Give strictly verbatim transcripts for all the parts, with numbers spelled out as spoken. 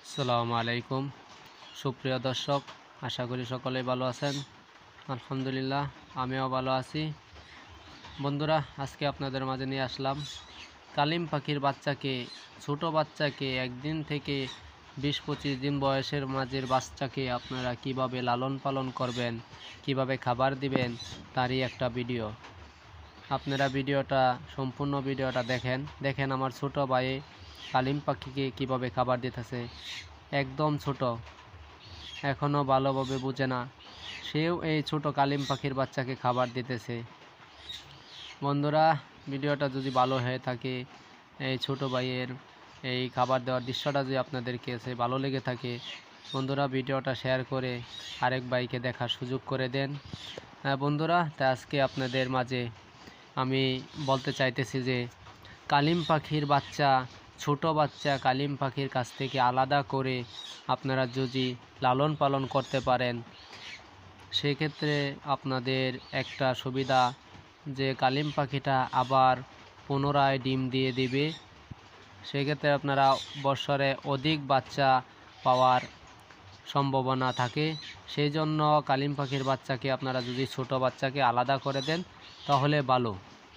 আসসালামু আলাইকুম সুপ্রিয় দর্শক, আশা করি সকলেই ভালো আছেন। আলহামদুলিল্লাহ আমিও ভালো আছি। বন্ধুরা, আজকে আপনাদের মাঝে নিয়ে আসলাম কালিম পাখির বাচ্চাকে, ছোট বাচ্চাকে একদিন থেকে বিশ পঁচিশ দিন বয়সের মাঝের বাচ্চাকে আপনারা কিভাবে লালন পালন করবেন, কিভাবে খাবার দিবেন, তারই একটা ভিডিও। আপনারা ভিডিওটা সম্পূর্ণ ভিডিওটা দেখেন দেখেন আমার ছোট ভাই কালিম পাখিকে কিভাবে খাবার দিতেছে। একদম ছোট, এখনও ভালোভাবে বুঝে না, সেও এই ছোট কালিম পাখির বাচ্চাকে খাবার দিতেছে। বন্ধুরা, ভিডিওটা যদি ভালো হয়ে থাকে, এই ছোট ভাইয়ের এই খাবার দেওয়ার দৃশ্যটা যদি আপনাদের কাছে ভালো লেগে থাকে, বন্ধুরা ভিডিওটা শেয়ার করে আরেক ভাইকে দেখার সুযোগ করে দেন। বন্ধুরা, তাই আজকে আপনাদের মাঝে আমি বলতে চাইতেছি যে কালিম পাখির বাচ্চা, ছোট বাচ্চা কালিম পাখির কাছ থেকে আলাদা করে আপনারা যদি লালন পালন করতে পারেন, সেক্ষেত্রে আপনাদের একটা সুবিধা যে কালিম পাখিটা আবার পুনরায় ডিম দিয়ে দিবে। সেক্ষেত্রে আপনারা বছরে অধিক বাচ্চা পাওয়ার সম্ভাবনা থাকে। সেই জন্য কালিম পাখির বাচ্চাকে আপনারা যদি ছোট বাচ্চাকে আলাদা করে দেন তাহলে ভালো।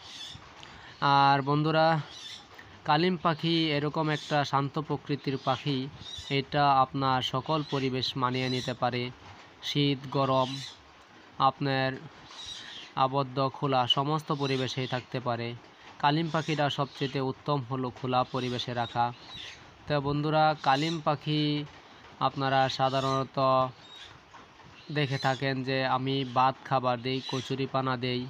আর বন্ধুরা, কালিম পাখি এরকম একটা শান্ত প্রকৃতির পাখি, এটা আপনার সকল পরিবেশ মানিয়ে নিতে পারে। শীত, গরম, আপনার আবদ্ধ, খোলা সমস্ত পরিবেশেই থাকতে পারে। কালিম পাখিটা সবচেয়ে উত্তম হলো খোলা পরিবেশে রাখা। তো বন্ধুরা, কালিম পাখি আপনারা সাধারণত দেখে থাকেন যে আমি ভাত খাবার দেই, কচুরিপানা দেই,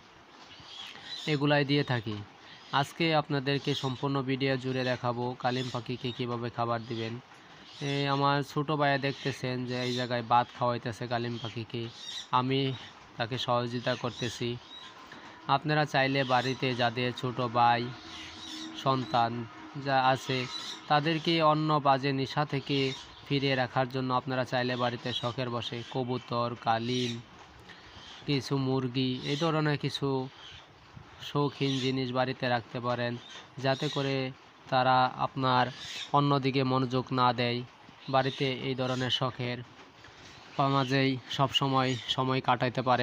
এগুলাই দিয়ে থাকি। আজকে আপনাদেরকে সম্পূর্ণ ভিডিও জুড়ে দেখাবো কালিম পাখিকে কিভাবে খাবার দিবেন। এই আমার ছোটো ভাইয়া দেখতেছেন যে এই জায়গায় ভাত খাওয়াইতেছে কালিম পাখিকে, আমি তাকে সহযোগিতা করতেছি। আপনারা চাইলে বাড়িতে যাদের ছোট ভাই সন্তান যা আছে, তাদেরকে অন্য বাজে নেশা থেকে ফিরিয়ে রাখার জন্য আপনারা চাইলে বাড়িতে শখের বসে কবুতর, কালিম, কিছু মুরগি, এই ধরনের কিছু শৌখিন জিনিস বাড়িতে রাখতে পারেন, যাতে করে তারা আপনার অন্যদিকে মনোযোগ না দেয়। বাড়িতে এই ধরনের শখের মাঝেই সবসময় সময় কাটাইতে পারে।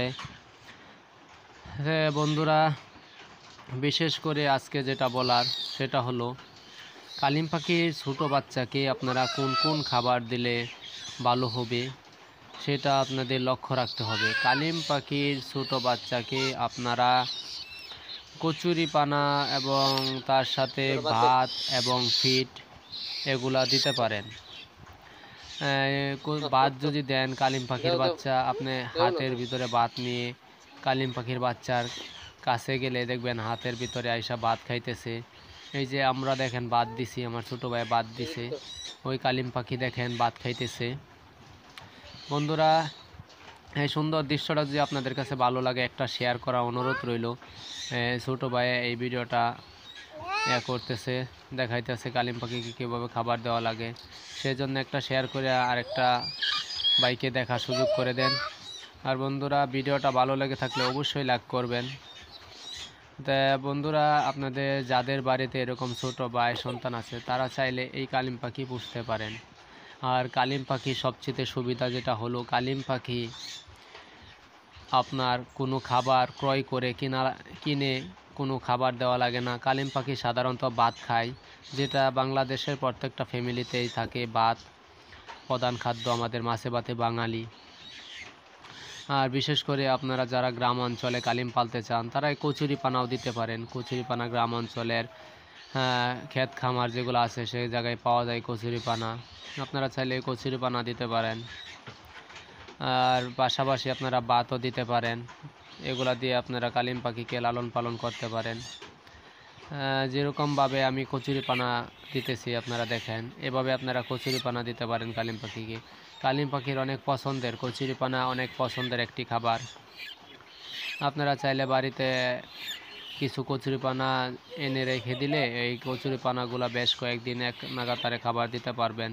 বন্ধুরা, বিশেষ করে আজকে যেটা বলার সেটা হলো কালিম পাখির ছোটো বাচ্চাকে আপনারা কোন কোন খাবার দিলে ভালো হবে সেটা আপনাদের লক্ষ্য রাখতে হবে। কালিম পাখির ছোটো বাচ্চাকে আপনারা কচুরিপানা এবং তার সাথে ভাত এবং ফিড এগুলা দিতে পারেন। ভাত যদি দেন কালিম পাখির বাচ্চা, আপনি হাতের ভিতরে ভাত নিয়ে কালিম পাখির বাচ্চার কাছে গেলে দেখবেন হাতের ভিতরে আইসা ভাত খাইতেছে। এই যে আমরা দেখেন ভাত দিছি, আমার ছোটো ভাই ভাত দিছে, ওই কালিম পাখি দেখেন ভাত খাইতেছে। বন্ধুরা, এই সুন্দর দৃশ্যটা যদি আপনাদের কাছে ভালো লাগে, একটা শেয়ার করা অনুরোধ রইল। ছোটো ভাই এই ভিডিওটা ইয়া করতেছে, দেখাইতেছে কালিম পাখিকে কীভাবে খাবার দেওয়া লাগে, সেই জন্য একটা শেয়ার করে আরেকটা ভাইকে দেখার সুযোগ করে দেন। আর বন্ধুরা, ভিডিওটা ভালো লেগে থাকলে অবশ্যই লাইক করবেন। তা বন্ধুরা, আপনাদের যাদের বাড়িতে এরকম ছোট ভাই সন্তান আছে, তারা চাইলে এই কালিম পাখি পুষতে পারেন। আর কালিম পাখি সবচেয়ে সুবিধা যেটা হলো, কালিম পাখি আপনার কোনো খাবার ক্রয় করে কিনা কিনে কোনো খাবার দেওয়া লাগে না। কালিম পাখি সাধারণত ভাত খায়, যেটা বাংলাদেশের প্রত্যেকটা ফ্যামিলিতেই থাকে। ভাত প্রধান খাদ্য আমাদের, মাছে ভাতে বাঙালি। আর বিশেষ করে আপনারা যারা গ্রাম অঞ্চলে কালিম পালতে চান, তারা এই কচুরিপানাও দিতে পারেন। কচুরিপানা গ্রাম অঞ্চলের ক্ষেত খামার যেগুলো আছে সেই জায়গায় পাওয়া যায় কচুরিপানা, আপনারা চাইলে কচুরিপানা দিতে পারেন। আর পাশাপাশি আপনারা ভাতও দিতে পারেন। এগুলা দিয়ে আপনারা কালিম পাখিকে লালন পালন করতে পারেন। যেরকমভাবে আমি কচুরিপানা দিতেছি আপনারা দেখেন, এভাবে আপনারা কচুরিপানা দিতে পারেন কালিম পাখিকে। কালিম পাখির অনেক পছন্দের, কচুরিপানা অনেক পছন্দের একটি খাবার। আপনারা চাইলে বাড়িতে কিছু কচুরিপানা এনে রেখে দিলে এই কচুরিপানাগুলো বেশ কয়েকদিন এক নাগাতারে খাবার দিতে পারবেন।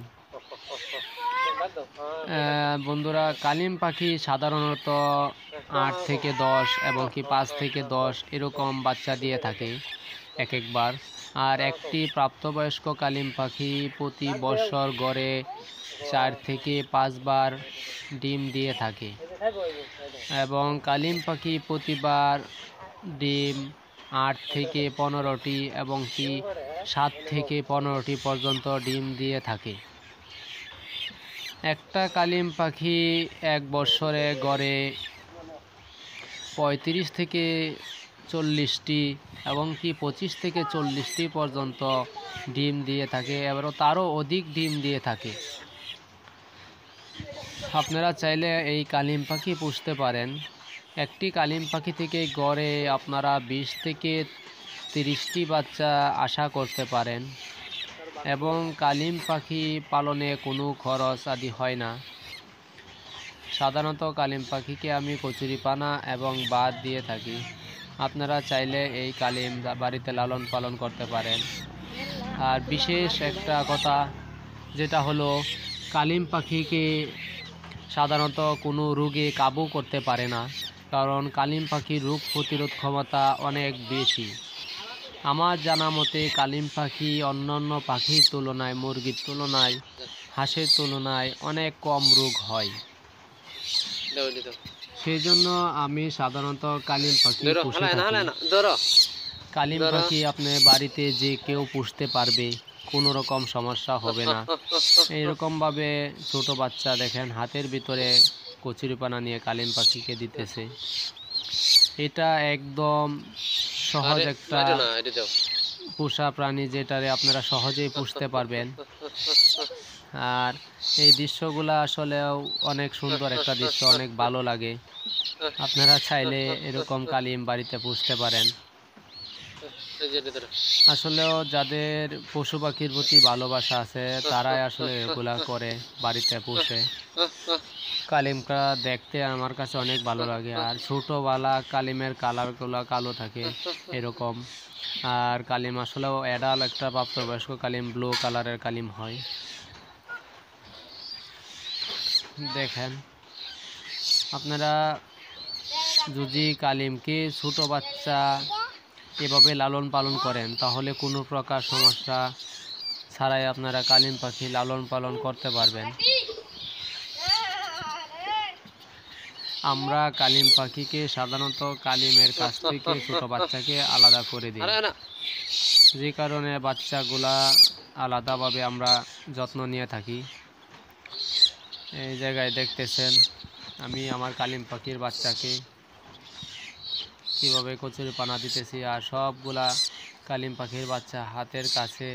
বন্ধুরা, কালিম পাখি সাধারণত আট থেকে দশ এবং কি পাঁচ থেকে দশ এরকম বাচ্চা দিয়ে থাকে এক একবার। আর একটি প্রাপ্তবয়স্ক কালিম পাখি প্রতি বছর গড়ে চার থেকে পাঁচবার ডিম দিয়ে থাকে এবং কালিম পাখি প্রতিবার ডিম আট থেকে পনেরোটি এবং কি সাত থেকে পনেরোটি পর্যন্ত ডিম দিয়ে থাকে। একটা কালিম পাখি এক বছরে গড়ে পঁয়ত্রিশ থেকে চল্লিশটি এবং কি পঁচিশ থেকে চল্লিশটি পর্যন্ত ডিম দিয়ে থাকে, এবারও তারও অধিক ডিম দিয়ে থাকে। আপনারা চাইলে এই কালিম পাখি পুষতে পারেন। একটি কালিম পাখি থেকে গড়ে আপনারা বিশ থেকে তিরিশটি বাচ্চা আশা করতে পারেন এবং কালিম পাখি পালনে কোনো খরচ আদি হয় না। সাধারণত কালিম পাখিকে আমি কচুরিপানা এবং বাদ দিয়ে থাকি। আপনারা চাইলে এই কালিম বাড়িতে লালন পালন করতে পারেন। আর বিশেষ একটা কথা যেটা হলো, কালিম পাখিকে সাধারণত কোনো রোগে কাবু করতে পারে না, কারণ কালিম পাখির রোগ প্রতিরোধ ক্ষমতা অনেক বেশি। আমার জানা মতে কালিম পাখি অন্যান্য পাখির তুলনায়, মুরগির তুলনায়, হাঁসের তুলনায় অনেক কম রোগ হয়। সেই জন্য আমি সাধারণত কালিম পাখি পুষে থাকি। কালিম পাখি আপনি বাড়িতে যে কেউ পুষতে পারবে, কোনো রকম সমস্যা হবে না। এইরকমভাবে ছোট বাচ্চা দেখেন হাতের ভিতরে কচুরিপানা নিয়ে কালিম পাখিকে দিতেছে। এটা একদম সহজ একটা পোষা প্রাণী, যেটারে আপনারা সহজেই পুষতে পারবেন। আর এই দৃশ্যগুলো আসলেও অনেক সুন্দর একটা দৃশ্য, অনেক ভালো লাগে। আপনারা চাইলে এরকম কালিম বাড়িতে পুষতে পারেন। আসলেও যাদের পশু পাখির প্রতি ভালোবাসা আছে তারাই আসলে এগুলা করে, বাড়িতে পুষে। কালিমটা দেখতে আমার কাছে অনেক ভালো লাগে। আর ছোটোবেলা কালিমের কালারগুলো কালো থাকে এরকম। আর কালিম আসলেও অ্যাডাল একটা প্রাপ্তবয়স্ক কালিম ব্লু কালারের কালিম হয়। দেখেন আপনারা যদি কালিমকে ছোট বাচ্চা এভাবে লালন পালন করেন তাহলে কোনো প্রকার সমস্যা ছাড়াই আপনারা কালিম পাখি লালন পালন করতে পারবেন। আমরা কালিম পাখিকে সাধারণত কালিমের কাছ থেকে ছোট বাচ্চাকে আলাদা করে দিই, যে কারণে বাচ্চাগুলা আলাদাভাবে আমরা যত্ন নিয়ে থাকি। এই জায়গায় দেখতেছেন আমি আমার কালিম পাখির বাচ্চাকে কীভাবে কচুরিপানা দিতেছি, আর সবগুলা কালিম পাখির বাচ্চা হাতের কাছে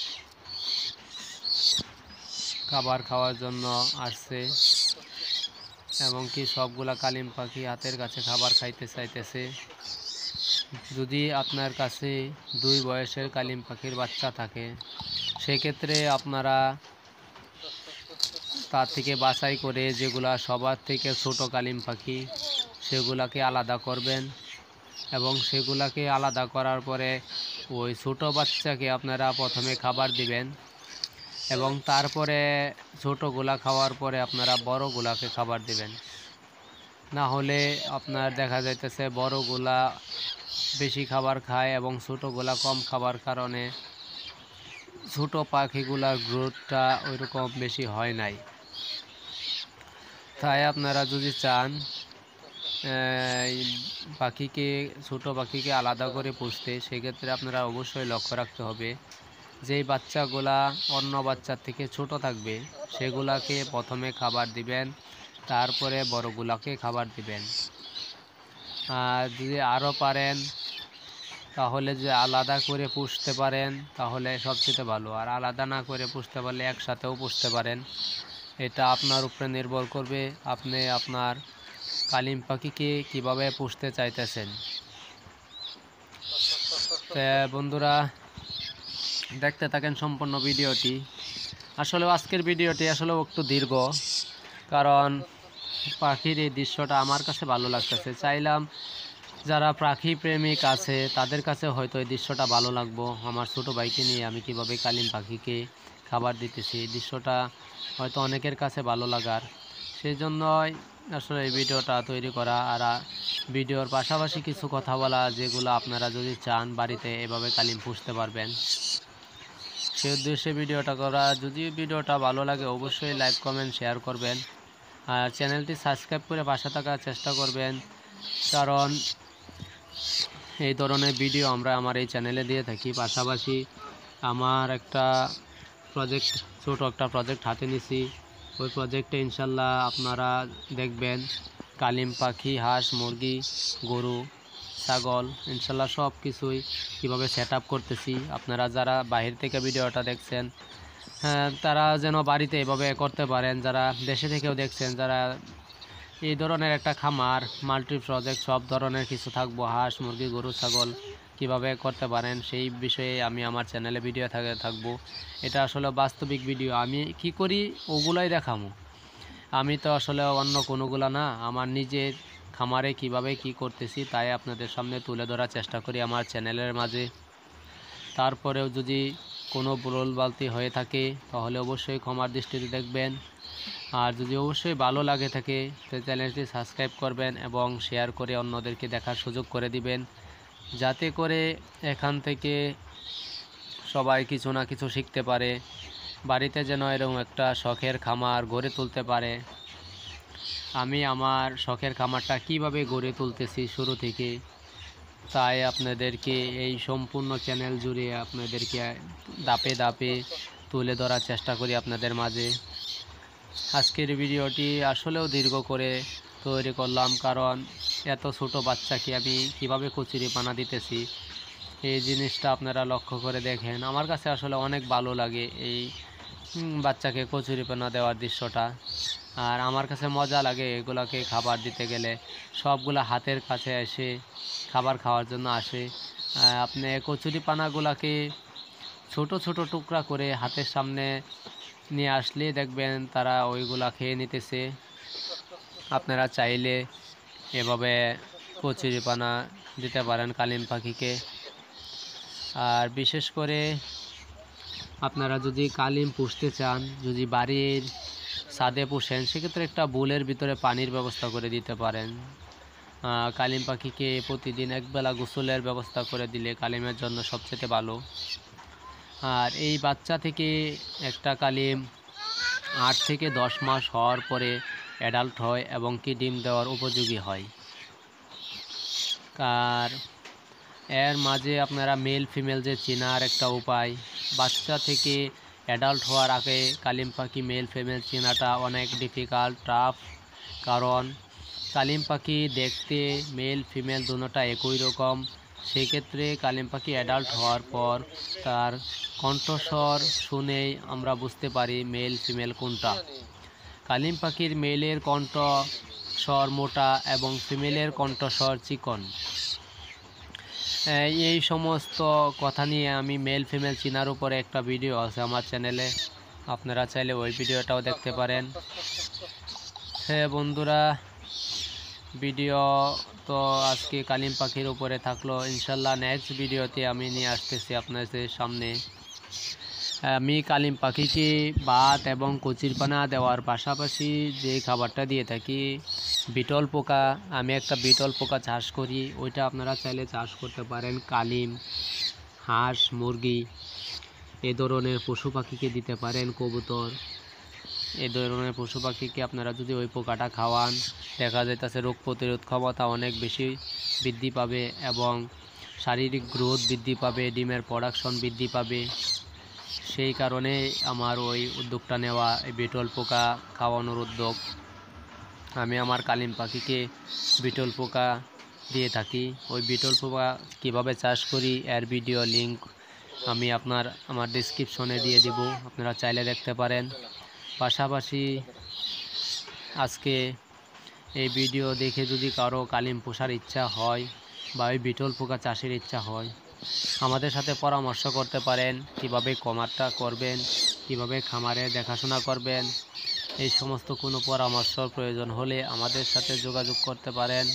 খাবার খাওয়ার জন্য আসছে এবং কি সবগুলা কালিম পাখি হাতের কাছে খাবার খাইতে চাইতেছে। যদি আপনার কাছে দুই বয়সের কালিম পাখির বাচ্চা থাকে সেক্ষেত্রে আপনারা তার থেকে বাছাই করে যেগুলা সবার থেকে ছোট কালিম পাখি সেগুলাকে আলাদা করবেন এবং সেগুলাকে আলাদা করার পরে ওই ছোট বাচ্চাকে আপনারা প্রথমে খাবার দিবেন এবং তারপরে ছোটোগুলা খাওয়ার পরে আপনারা বড়গুলাকে খাবার দিবেন। না হলে আপনার দেখা যাইতেছে বড়গুলা বেশি খাবার খায় এবং ছোটোগুলা কম খাবার কারণে ছোট পাখিগুলার গ্রোথটা ওইরকম বেশি হয় নাই। তাই আপনারা যদি চান পাখিকে ছোট পাখিকে আলাদা করে পুষতে, সেক্ষেত্রে আপনারা অবশ্যই লক্ষ্য রাখতে হবে যেই বাচ্চাগুলা অন্য বাচ্চার থেকে ছোট থাকবে সেগুলাকে প্রথমে খাবার দিবেন, তারপরে বড়গুলাকে খাবার দিবেন। আর যদি আরও পারেন তাহলে যে আলাদা করে পুষতে পারেন তাহলে সবচেয়ে ভালো, আর আলাদা না করে পুষতে পারলে একসাথেও পুষতে পারেন। এটা আপনার উপরে নির্ভর করবে আপনি আপনার কালিম পাখিকে কিভাবে পুষতে চাইতেছেন। তো বন্ধুরা দেখতে থাকেন সম্পূর্ণ ভিডিওটি। আসলে আজকের ভিডিওটি আসলে একটু দীর্ঘ, কারণ পাখির এই দৃশ্যটা আমার কাছে ভালো লাগতেছে। চাইলাম যারা পাখি প্রেমিক আছে তাদের কাছে হয়তো এই দৃশ্যটা ভালো লাগবো। আমার ছোট ভাইকে নিয়ে আমি কিভাবে কালিম পাখিকে খাবার দিতেছি এই দৃশ্যটা হয়তো অনেকের কাছে ভালো লাগার, সেই জন্যই আসলে এই ভিডিওটা তৈরি করা। আর ভিডিওর পাশাপাশি কিছু কথা বলা, যেগুলো আপনারা যদি চান বাড়িতে এভাবে কালিম পুষতে পারবেন, সেই উদ্দেশ্যে ভিডিওটা করা। যদি ভিডিওটা ভালো লাগে অবশ্যই লাইক কমেন্ট শেয়ার করবেন, আর চ্যানেলটি সাবস্ক্রাইব করে পাশে থাকার চেষ্টা করবেন, কারণ এই ধরনের ভিডিও আমরা আমার এই চ্যানেলে দিয়ে থাকি। পাশাপাশি আমার একটা প্রজেক্ট, ছোট একটা প্রজেক্ট হাতে নিছি। ওই প্রজেক্টে ইনশাল্লাহ আপনারা দেখবেন কালিম পাখি, হাঁস, মুরগি, গরু, ছাগল, ইনশাল্লাহ সব কিছুই কীভাবে সেট আপ করতেছি। আপনারা যারা বাহির থেকে ভিডিওটা দেখছেন, হ্যাঁ, তারা যেন বাড়িতে এভাবে করতে পারেন। যারা দেশে থেকেও দেখছেন, যারা এই ধরনের একটা খামার, মাল্টি প্রজেক্ট, সব ধরনের কিছু থাকবো, হাঁস, মুরগি, গরু, ছাগল কিভাবে করতে পারেন সেই বিষয়ে আমি আমার চ্যানেলে ভিডিও থাকে থাকবো। এটা আসলে বাস্তবিক ভিডিও, আমি কি করি ওগুলাই দেখাবো। আমি তো আসলে অন্য কোনোগুলা না, আমার নিজের খামারে কিভাবে কি করতেছি তাই আপনাদের সামনে তুলে ধরার চেষ্টা করি আমার চ্যানেলের মাঝে। তারপরেও যদি কোনো ভুল বালতি হয়ে থাকে তাহলে অবশ্যই ক্ষমার দৃষ্টিতে দেখবেন। আর যদি অবশ্যই ভালো লাগে থাকে তো চ্যানেলটি সাবস্ক্রাইব করবেন এবং শেয়ার করে অন্যদেরকে দেখার সুযোগ করে দিবেন, যাতে করে এখান থেকে সবাই কিছু না কিছু শিখতে পারে, বাড়িতে যেন এরকম একটা শখের খামার গড়ে তুলতে পারে। আমি আমার শখের খামারটা কিভাবে গড়ে তুলতেছি শুরু থেকে, তাই আপনাদেরকে এই সম্পূর্ণ চ্যানেল জুড়ে আপনাদেরকে ধাপে ধাপে তুলে ধরার চেষ্টা করি আপনাদের মাঝে। আজকের ভিডিওটি আসলেও দীর্ঘ করে তৈরি করলাম, কারণ এত ছোট বাচ্চাকে আমি কিভাবে কচুরি পানা দিতেছি এই জিনিসটা আপনারা লক্ষ্য করে দেখেন। আমার কাছে আসলে অনেক ভালো লাগে এই বাচ্চাকে কচুরি পানা দেওয়ার দৃশ্যটা, আর আমার কাছে মজা লাগে এগুলাকে খাবার দিতে গেলে। সবগুলা হাতের কাছে এসে খাবার খাওয়ার জন্য আসে। আপনি কচুরি পানাগুলাকে ছোট ছোট টুকরা করে হাতের সামনে নিয়ে আসলে দেখবেন তারা ওইগুলা খেয়ে নিতেছে। আপনারা চাইলে এভাবে কচুরি পানা দিতে পারেন কালিম পাখিকে। আর বিশেষ করে আপনারা যদি কালিম পুষতে চান, যদি বাড়ির ছাদে পুষেন, সেক্ষেত্রে একটা বুলের ভিতরে পানির ব্যবস্থা করে দিতে পারেন। কালিম পাখিকে প্রতিদিন একবেলা গোসলের ব্যবস্থা করে দিলে কালিমের জন্য সবচেয়ে ভালো। আর এই বাচ্চা থেকে একটা কালিম আট থেকে দশ মাস হওয়ার পরে অ্যাডাল্ট হয় এবং কি ডিম দেওয়ার উপযোগী হয়। আর এর মাঝে আপনারা মেল ফিমেল যে চেনার একটা উপায়, বাচ্চা থেকে অ্যাডাল্ট হওয়ার আগে কালিম পাখি মেল ফিমেল চেনাটা অনেক ডিফিকাল্ট, টাফ। কারণ কালিম পাখি দেখতে মেল ফিমেল দুটোটা একই রকম। সেক্ষেত্রে কালিম পাখি অ্যাডাল্ট হওয়ার পর তার কণ্ঠস্বর শুনেই আমরা বুঝতে পারি মেল ফিমেল কোনটা। কালিম পাখির মেলের কণ্ঠস্বর মোটা এবং ফিমেলের কণ্ঠস্বর চিকন। এই সমস্ত কথা নিয়ে আমি মেল ফিমেল চিনার উপরে একটা ভিডিও আছে আমার চ্যানেলে, আপনারা চাইলে ওই ভিডিওটাও দেখতে পারেন। হ্যাঁ বন্ধুরা, ভিডিও তো আজকে কালিম পাখির উপরে থাকলো। ইনশাল্লাহ নেক্সট ভিডিওতে আমি নিয়ে আসতেছি আপনাদের সামনে। আমি কালিম পাখিকে ভাত এবং কচির পানা দেওয়ার পাশাপাশি যে খাবারটা দিয়ে থাকি বিটল পোকা, আমি একটা বিটল পোকা চাষ করি, ওইটা আপনারা চাইলে চাষ করতে পারেন। কালিম, হাঁস, মুরগি এ ধরনের পশু পাখিকে দিতে পারেন, কবুতর এ ধরনের পশু পাখিকে আপনারা যদি ওই পোকাটা খাওয়ান, দেখা যাইতেছে রোগ প্রতিরোধ ক্ষমতা অনেক বেশি বৃদ্ধি পাবে এবং শারীরিক গ্রোথ বৃদ্ধি পাবে, ডিমের প্রোডাকশন বৃদ্ধি পাবে। সেই কারণে আমার ওই উদ্যোগটা নেওয়া, এই বিটল পোকা খাওয়ানোর উদ্যোগ। আমি আমার কালিম পাখিকে বিটল পোকা দিয়ে থাকি। ওই বিটল পোকা কীভাবে চাষ করি এর ভিডিও লিঙ্ক আমি আপনার আমার ডেসক্রিপশনে দিয়ে দিব, আপনারা চাইলে দেখতে পারেন। পাশাপাশি আজকে এই ভিডিও দেখে যদি কারো কালিম পোষার ইচ্ছা হয় বা ওই বিটল পোকা চাষের ইচ্ছা হয়, আমাদের সাথে পরামর্শ করতে পারেন কিভাবে খামারটা করবেন, কিভাবে খামারে দেখাশোনা করবেন। এই সমস্ত কোনো পরামর্শ প্রয়োজন হলে আমাদের সাথে যোগাযোগ করতে পারেন।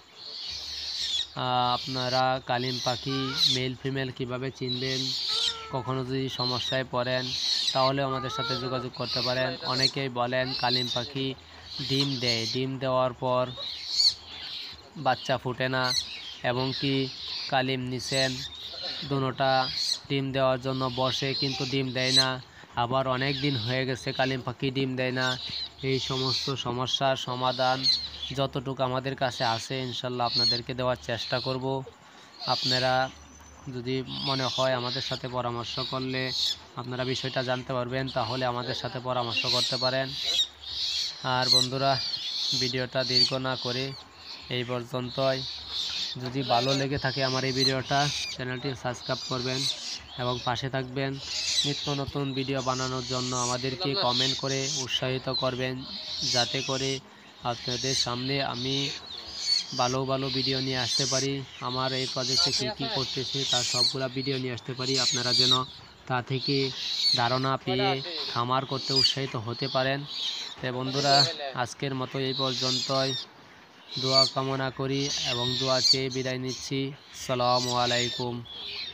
আপনারা কালিম পাখি মেল ফিমেল কিভাবে চিনবেন, কখনো যদি সমস্যায় পড়েন তাহলে আমাদের সাথে যোগাযোগ করতে পারেন। অনেকেই বলেন কালিম পাখি ডিম দেয়, ডিম দেওয়ার পর বাচ্চা ফুটে না, এবং কি কালিম নিছেন দুটোটা ডিম দেওয়ার জন্য বসে কিন্তু ডিম দেয় না, আবার অনেক দিন হয়ে গেছে কালিম পাখি ডিম দেয় না। এই সমস্ত সমস্যার সমাধান যতটুকু আমাদের কাছে আছে ইনশাল্লাহ আপনাদেরকে দেওয়ার চেষ্টা করব। আপনারা যদি মনে হয় আমাদের সাথে পরামর্শ করলে আপনারা বিষয়টা জানতে পারবেন, তাহলে আমাদের সাথে পরামর্শ করতে পারেন। আর বন্ধুরা, ভিডিওটা দীর্ঘ না করে এই পর্যন্তই। যদি ভালো লেগে থাকে আমার এই ভিডিওটা, চ্যানেলটি সাবস্ক্রাইব করবেন এবং পাশে থাকবেন। নিত্য নতুন ভিডিও বানানোর জন্য আমাদেরকে কমেন্ট করে উৎসাহিত করবেন, যাতে করে আপনাদের সামনে আমি ভালো ভালো ভিডিও নিয়ে আসতে পারি। আমার এই প্রজেক্টে কী কী করতেছি তার সবগুলা ভিডিও নিয়ে আসতে পারি, আপনারা যেন তা থেকে ধারণা পেয়ে খামার করতে উৎসাহিত হতে পারেন। তো বন্ধুরা, আজকের মতো এই পর্যন্তই। দোয়া কামনা করি এবং দোয়া চেয়ে বিদায় নিচ্ছি। আসসালামু আলাইকুম।